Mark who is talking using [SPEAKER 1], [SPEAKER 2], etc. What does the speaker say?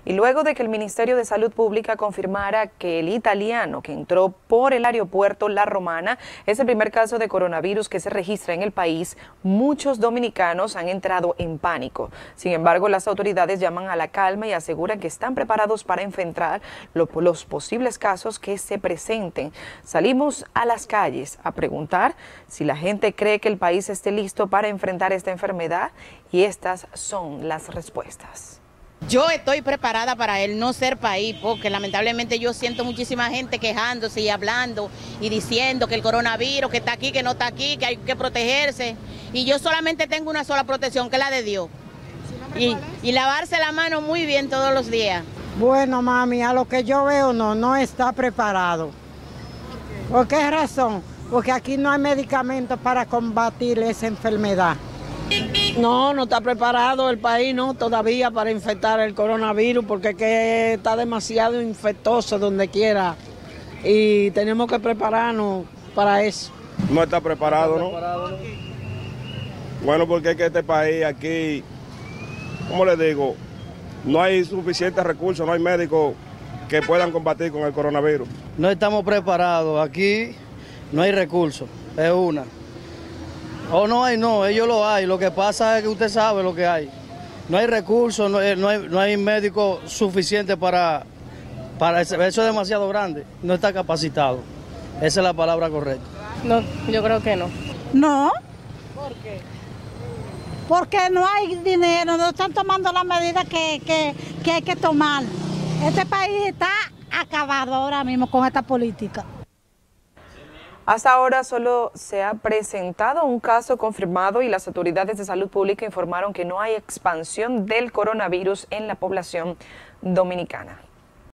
[SPEAKER 1] Y luego de que el Ministerio de Salud Pública confirmara que el italiano que entró por el aeropuerto La Romana es el primer caso de coronavirus que se registra en el país, muchos dominicanos han entrado en pánico. Sin embargo, las autoridades llaman a la calma y aseguran que están preparados para enfrentar los posibles casos que se presenten. Salimos a las calles a preguntar si la gente cree que el país esté listo para enfrentar esta enfermedad, y estas son las respuestas.
[SPEAKER 2] Yo estoy preparada para el no ser país, porque lamentablemente yo siento muchísima gente quejándose y hablando y diciendo que el coronavirus, que está aquí, que no está aquí, que hay que protegerse. Y yo solamente tengo una sola protección, que es la de Dios. Y lavarse la mano muy bien todos los días.
[SPEAKER 3] Bueno, mami, a lo que yo veo no está preparado. ¿Por qué razón? Porque aquí no hay medicamentos para combatir esa enfermedad.
[SPEAKER 4] No está preparado el país, no, todavía para infectar el coronavirus, porque es que está demasiado infectoso donde quiera y tenemos que prepararnos para eso.
[SPEAKER 5] No está preparado, ¿no? Bueno, porque es que este país aquí, ¿cómo le digo? No hay suficientes recursos, no hay médicos que puedan combatir con el coronavirus.
[SPEAKER 6] No estamos preparados, aquí no hay recursos, es una. O no hay, no, ellos lo hay, lo que pasa es que usted sabe lo que hay. No hay recursos, no hay médicos suficientes para eso, es demasiado grande, no está capacitado. Esa es la palabra correcta.
[SPEAKER 7] No, yo creo que no.
[SPEAKER 3] No.
[SPEAKER 4] ¿Por qué?
[SPEAKER 3] Porque no hay dinero, no están tomando las medidas que hay que tomar. Este país está acabado ahora mismo con esta política.
[SPEAKER 1] Hasta ahora solo se ha presentado un caso confirmado y las autoridades de salud pública informaron que no hay expansión del coronavirus en la población dominicana.